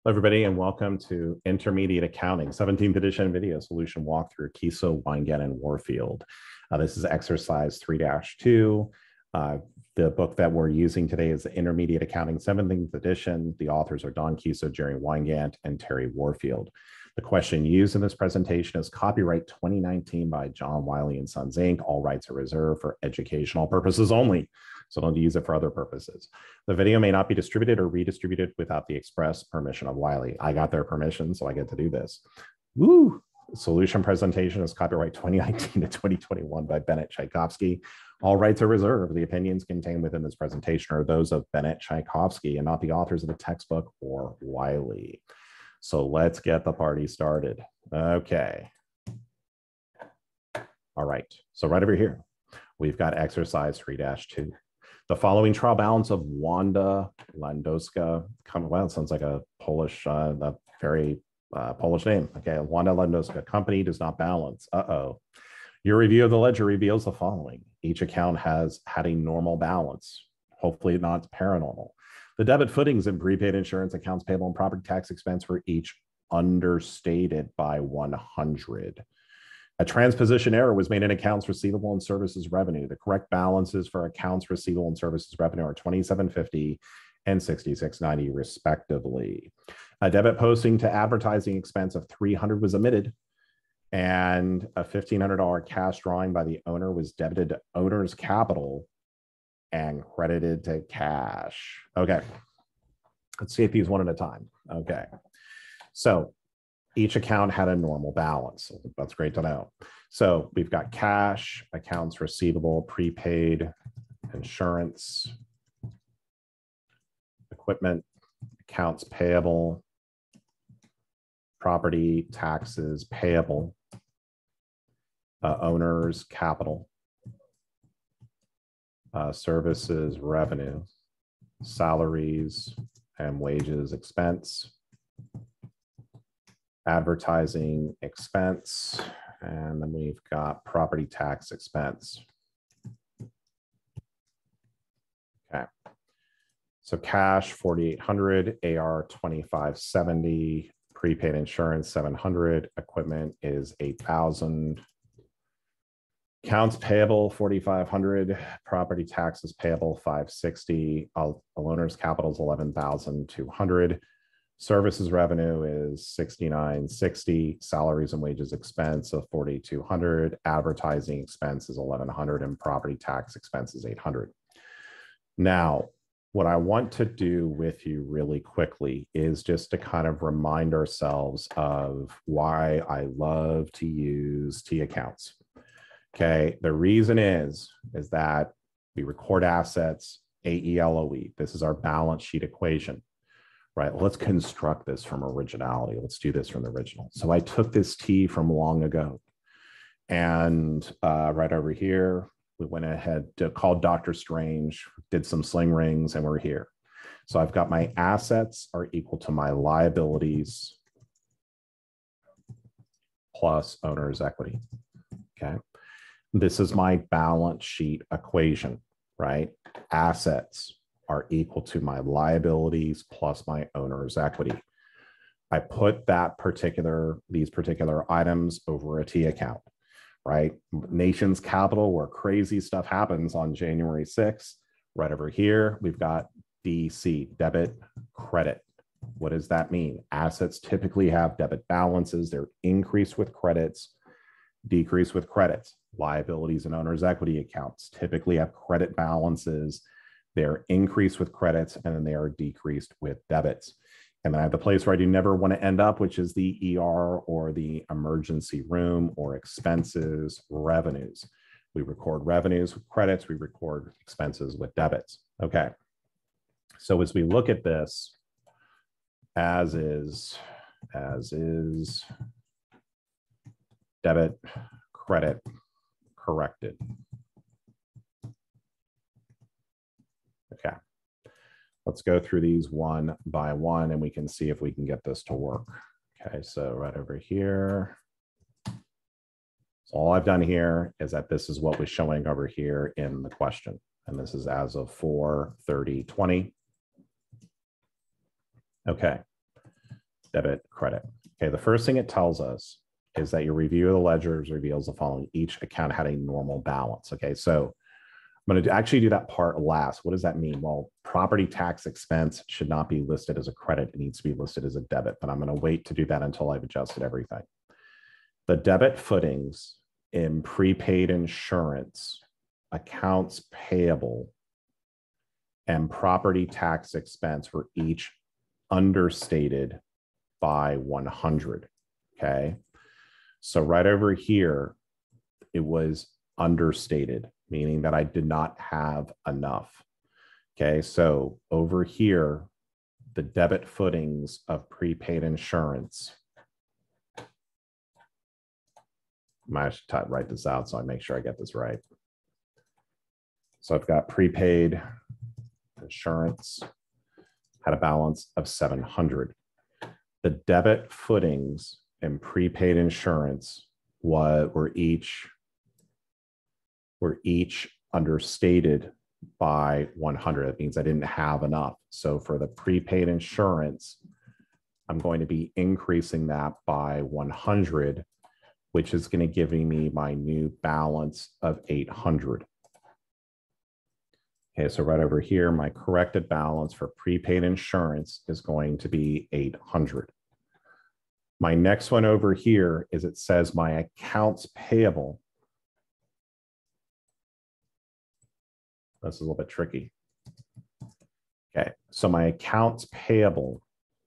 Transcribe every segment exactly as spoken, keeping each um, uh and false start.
Hello, everybody, and welcome to Intermediate Accounting, seventeenth edition video solution walkthrough, Kiso, Weingen, and Warfield. Uh, this is exercise three dash two. Uh, the book that we're using today is Intermediate Accounting, seventeenth edition. The authors are Don Kiso, Jerry Weingen, and Terry Warfield. The question used in this presentation is copyright twenty nineteen by John Wiley and Sons, Incorporated. All rights are reserved for educational purposes only, so don't use it for other purposes. The video may not be distributed or redistributed without the express permission of Wiley. I got their permission, so I get to do this. Woo! Solution presentation is copyright twenty nineteen to twenty twenty-one by Bennett Tchaikovsky. All rights are reserved. The opinions contained within this presentation are those of Bennett Tchaikovsky and not the authors of the textbook or Wiley. So let's get the party started. Okay. All right. So right over here, we've got exercise three dash two. The following trial balance of Wanda Landowska, well, it sounds like a Polish, uh, a very uh, Polish name. Okay, Wanda Landowska company does not balance. Uh-oh. Your review of the ledger reveals the following. Each account has had a normal balance, hopefully not paranormal. The debit footings in prepaid insurance, accounts payable, and property tax expense were each understated by one hundred. A transposition error was made in accounts receivable and services revenue. The correct balances for accounts receivable and services revenue are twenty-seven fifty and sixty-six ninety respectively. A debit posting to advertising expense of three hundred was omitted, and a fifteen hundred dollar cash drawing by the owner was debited to owner's capital and credited to cash. Okay, let's see these one at a time. Okay, so each account had a normal balance. That's great to know. So we've got cash, accounts receivable, prepaid, insurance, equipment, accounts payable, property taxes payable, uh, owners capital, uh, services revenue, salaries and wages expense, advertising expense, and then we've got property tax expense. Okay, so cash forty-eight hundred, A R twenty-five seventy, prepaid insurance seven hundred, equipment is eight thousand, accounts payable forty-five hundred, property taxes payable five sixty, owner's capital is eleven thousand two hundred. Services revenue is sixty-nine sixty, salaries and wages expense of forty-two hundred, advertising expense is eleven hundred, and property tax expense is eight hundred. Now, what I want to do with you really quickly is just to kind of remind ourselves of why I love to use T accounts. Okay, the reason is, is that we record assets, A E L O E. This is our balance sheet equation. Right, let's construct this from originality. Let's do this from the original. So I took this T from long ago, and uh, right over here, we went ahead to call Doctor Strange, did some sling rings, and we're here. So I've got my assets are equal to my liabilities plus owner's equity. Okay, this is my balance sheet equation, right? Assets are equal to my liabilities plus my owner's equity. I put that particular, these particular items over a T account, right? Nation's capital, where crazy stuff happens on January sixth. Right over here, we've got D C, debit, credit. What does that mean? Assets typically have debit balances. They're increased with credits, decreased with credits. Liabilities and owner's equity accounts typically have credit balances. They're increased with credits, and then they are decreased with debits. And then I have the place where I do never want to end up, which is the E R or the emergency room, or expenses, revenues. We record revenues with credits, we record expenses with debits. Okay. So as we look at this, as is, as is, debit, credit, corrected. Okay, let's go through these one by one and we can see if we can get this to work. Okay, so right over here. So all I've done here is that this is what was showing over here in the question. And this is as of four thirty twenty. Okay, debit, credit. Okay, the first thing it tells us is that your review of the ledgers reveals the following. Each account had a normal balance. Okay, so I'm going to actually do that part last. What does that mean? Well, property tax expense should not be listed as a credit. It needs to be listed as a debit, but I'm going to wait to do that until I've adjusted everything. The debit footings in prepaid insurance, accounts payable, and property tax expense were each understated by one hundred. Okay. So right over here, it was understated, meaning that I did not have enough. Okay. So over here, the debit footings of prepaid insurance. I should type, write this out so I make sure I get this right. So I've got prepaid insurance had a balance of seven hundred. The debit footings in prepaid insurance was, were each were each understated by one hundred. That means I didn't have enough. So for the prepaid insurance, I'm going to be increasing that by one hundred, which is going to give me my new balance of eight hundred. Okay, so right over here, my corrected balance for prepaid insurance is going to be eight hundred. My next one over here is it says my accounts payable. This is a little bit tricky. Okay, so my accounts payable,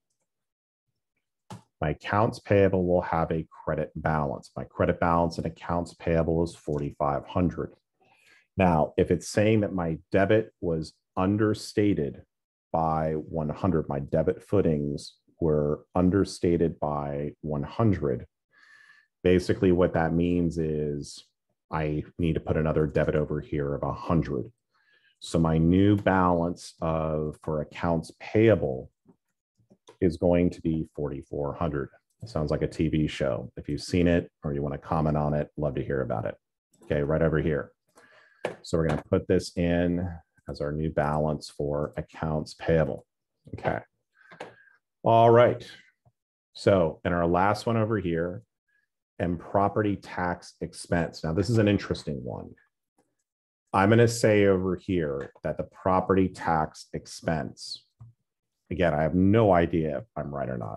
my accounts payable will have a credit balance. My credit balance and accounts payable is forty-five hundred. Now, if it's saying that my debit was understated by one hundred, my debit footings were understated by one hundred, basically what that means is I need to put another debit over here of one hundred. So my new balance of for accounts payable is going to be forty-four hundred. It sounds like a T V show. If you've seen it or you want to comment on it, love to hear about it. Okay, right over here. So we're going to put this in as our new balance for accounts payable. Okay. All right. So in our last one over here, and property tax expense. Now, this is an interesting one. I'm going to say over here that the property tax expense, again, I have no idea if I'm right or not.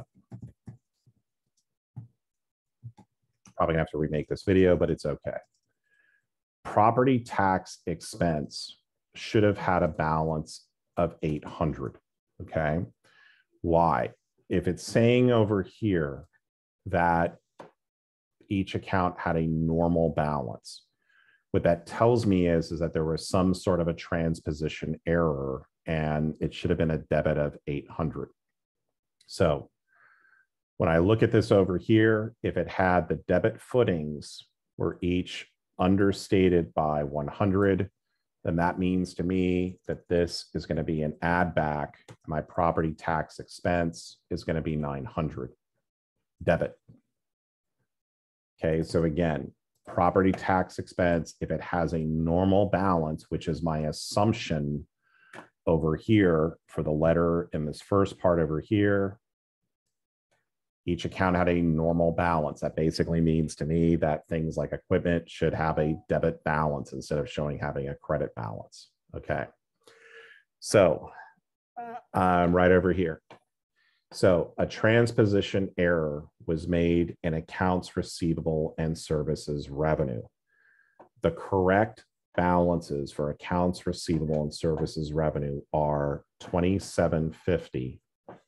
Probably gonna have to remake this video, but it's okay. Property tax expense should have had a balance of eight hundred, okay? Why? If it's saying over here that each account had a normal balance, what that tells me is, is that there was some sort of a transposition error and it should have been a debit of eight hundred. So when I look at this over here, if it had the debit footings were each understated by one hundred, then that means to me that this is going to be an add back. My property tax expense is going to be nine hundred debit. Okay, so again, property tax expense, if it has a normal balance, which is my assumption over here for the letter in this first part over here, each account had a normal balance. That basically means to me that things like equipment should have a debit balance instead of showing having a credit balance. Okay. So um, right over here. So a transposition error was made in accounts receivable and services revenue. The correct balances for accounts receivable and services revenue are twenty-seven fifty.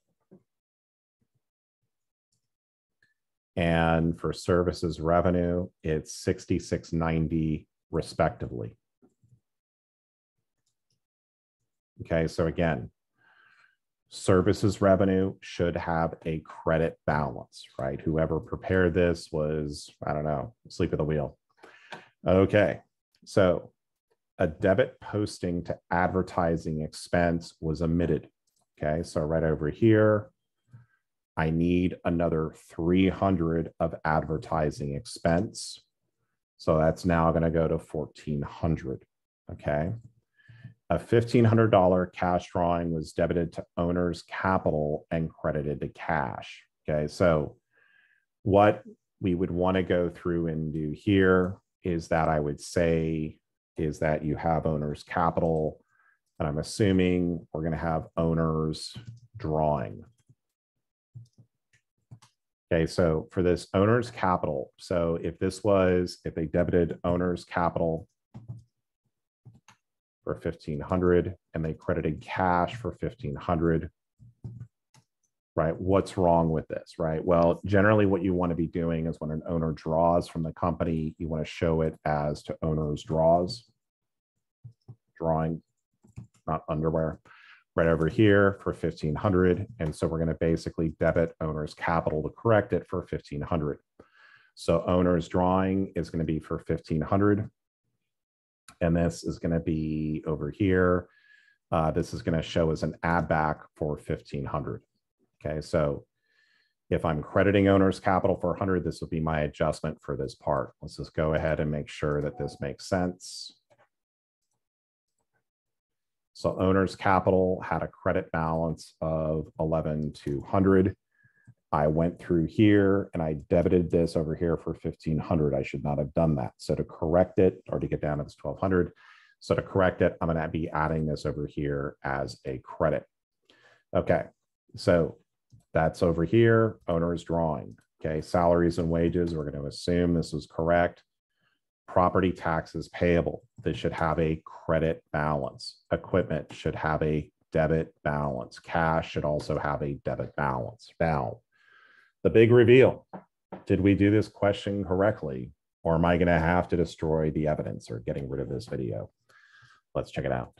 And for services revenue, it's sixty-six ninety respectively. Okay, so again, services revenue should have a credit balance, right? Whoever prepared this was, I don't know, asleep at the wheel. Okay, so a debit posting to advertising expense was omitted. Okay, so right over here, I need another three hundred of advertising expense. So that's now going to go to fourteen hundred. Okay. A fifteen hundred dollar cash drawing was debited to owner's capital and credited to cash. Okay, so what we would want to go through and do here is that I would say is that you have owner's capital, and I'm assuming we're going to have owner's drawing. Okay, so for this owner's capital, so if this was, if they debited owner's capital for fifteen hundred and they credited cash for fifteen hundred, right? What's wrong with this, right? Well, generally what you want to be doing is when an owner draws from the company, you want to show it as to owner's draws, drawing, not underwear, right over here for fifteen hundred. And so we're going to basically debit owner's capital to correct it for fifteen hundred. So owner's drawing is going to be for fifteen hundred. And this is going to be over here. Uh, this is going to show as an add back for fifteen hundred. Okay, so if I'm crediting owner's capital for one hundred, this will be my adjustment for this part. Let's just go ahead and make sure that this makes sense. So owner's capital had a credit balance of eleven thousand two hundred. I went through here and I debited this over here for fifteen hundred. I should not have done that. So to correct it, or to get down to this twelve hundred, so to correct it, I'm going to be adding this over here as a credit. Okay, so that's over here, owner's drawing. Okay, salaries and wages, we're going to assume this is correct. Property taxes payable, this should have a credit balance. Equipment should have a debit balance. Cash should also have a debit balance. Now, the big reveal, did we do this question correctly, or am I going to have to destroy the evidence or getting rid of this video? Let's check it out.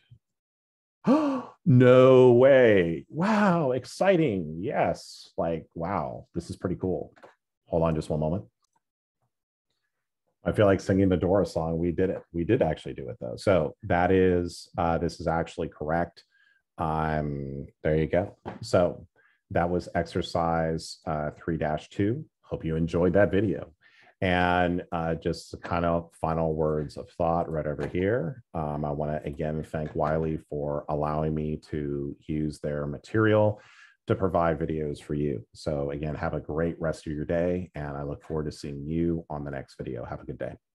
No way. Wow, exciting. Yes, like, wow, this is pretty cool. Hold on just one moment. I feel like singing the Dora song. We did it. We did actually do it though. So that is, uh, this is actually correct. Um, there you go. So that was exercise uh, three dash two. Hope you enjoyed that video. And uh, just kind of final words of thought right over here. Um, I want to again thank Wiley for allowing me to use their material to provide videos for you. So again, have a great rest of your day, and I look forward to seeing you on the next video. Have a good day.